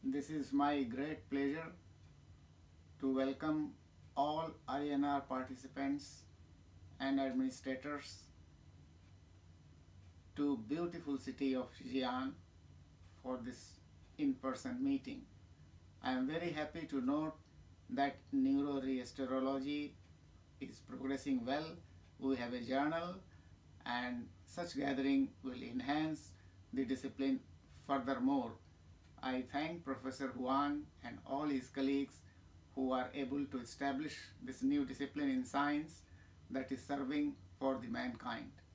This is my great pleasure to welcome all IANR participants and administrators to beautiful city of Xi'an for this in-person meeting. I am very happy to note that neurorestoranology is progressing well. We have a journal, and such gathering will enhance the discipline furthermore. I thank Professor Huang and all his colleagues who are able to establish this new discipline in science that is serving for the mankind.